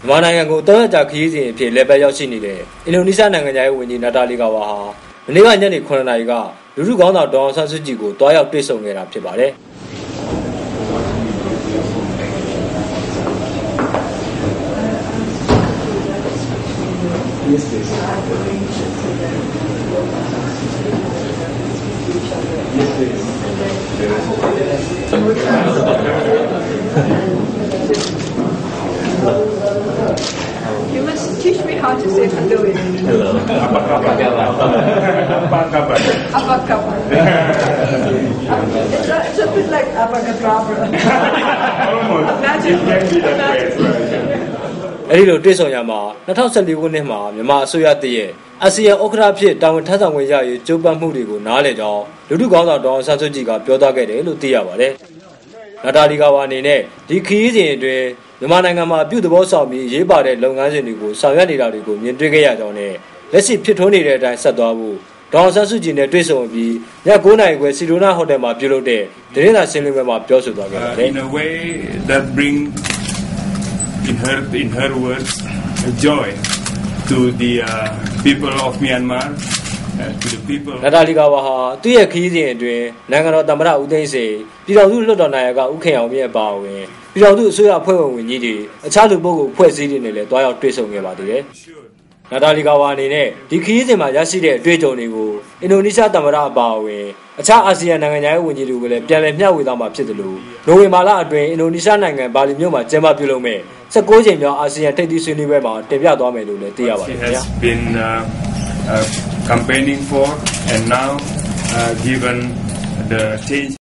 မြန်မာနိုင်ငံကို3ရက်ကြာခရီးစဉ်အဖြစ်လဲပတ်ရောက်ရှိနေတဲ့အင်ဒိုနီးရှားနိုင်ငံရဲ့ဝန်ကြီးနာတာလီကာဝါဟာမနေ့ကညနေ9:00 နာရီကလူထုခေါင်းဆောင်ဒေါ်အောင်ဆန်းစုကြည်ကိုတွားရောက်တွေ့ဆုံခဲ့တာဖြစ်ပါတယ်။ Yes, please. Yes, please. You must teach me how to say hello in English. Hello. Apa kabar? Apa kabar? It's a bit like abacadabra. Almost. It can be that way as well. အဲဒီလိုတွေ့ဆုံရမှာ2014ခုနှစ်မှာမြန်မာအစိုးရတည်ရဲ့အာဆီယံဥက္ကဋ္ဌဖြစ်တာဝန်ထမ်းဆောင်ခွင့်ရရေးကြိုးပမ်းမှုတွေကိုနားလည်ကြောင်းလူထုခေါင်းဆောင်ဒေါ်အောင်ဆန်းစုကြည်ကပြောသွားခဲ့တယ်လို့သိရပါတယ်။နာတာလီကာဝါအနေနဲ့ဒီခရီးစဉ်အတွင်းမြန်မာနိုင်ငံမှာပြုသဘောဆောင်ပြီးရေးပါတဲ့လုပ်ငန်းစဉ်တွေကိုဆောင်ရွက်နေတာတွေကိုမြင်တွေ့ခဲ့ရကြောင်းနဲ့လက်ရှိဖြစ်ထွန်းနေတဲ့အတိုင်းဆက်သွားဖို့ဒေါ်အောင်ဆန်းစုကြည်နဲ့တွေ့ဆုံပြီးည9:00 နာရီခွဲစီဒိုနာဟိုတယ်မှာပြုလုပ်တဲ့သတင်းစာရှင်းလင်းပွဲမှာပြောဆိုသွားခဲ့ပါတယ်။ In a way that bring in her words joy to the people of Myanmar to the people နာတာလီကာဝါဟာသူ့ရဲ့ခရီးစဉ်အတွင်းနိုင်ငံတော်သမ္မတဦးသိန်းစိန်ပြည်ထောင်စုလွှတ်တော်နာယကဦးခင်အောင်မြင့်အပါအဝင်ပြည်ထောင်စုအစိုးရအဖွဲ့ဝင်ဝန်ကြီးတွေအခြားလူပုဂ္ဂိုလ်ဖွဲ့စည်းတွေနဲ့လည်းတွားရောက်တွေ့ဆုံခဲ့ပါသေးတယ်။နာတာလီကာဝါအနေနဲ့ဒီခရီးစဉ်မှာရရှိတဲ့အတွေ့အကြုံတွေကိုအင်ဒိုနီးရှားသမ္မတအပါအဝင်အခြားအာဆီယံနိုင်ငံရဲ့ဝန်ကြီးတွေကိုလည်းပြန်လည်မျှဝေသွားမှာဖြစ်တယ်လို့နိုဝင်ဘာလအတွင်းအင်ဒိုနီးရှားနိုင်ငံဘာလီမြို့မှာကျင်းပပြုလုပ်မဲ့16ကြိမ်မြောက်အာဆီယံထိပ်သီးဆွေးနွေးပွဲမှာတင်ပြသွားမယ်လို့လည်းသိရပါတယ်ခင်ဗျာ been campaigning for and now given the change